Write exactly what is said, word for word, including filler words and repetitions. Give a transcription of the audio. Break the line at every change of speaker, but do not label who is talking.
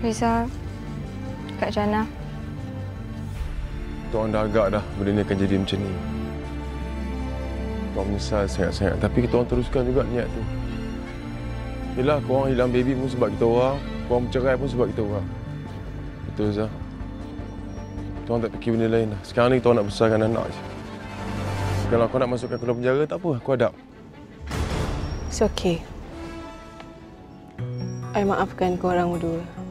Rizal, Kak Jana.
Tuan dah agak dah benda ni akan jadi macam ni. Tuan menyesal sangat-sangat. Tapi kita orang teruskan juga niat tu. Yelah, korang hilang baby pun sebab kita orang. Korang bercerai pun sebab kita orang. Betul, Zah. Tuan tak fikir benda lain dah. Sekarang ni tuan nak besarkan anak je. Kalau kau nak masukkan ke dalam penjara, tak apa. Aku hadap.
It's okay. I maafkan korang berdua.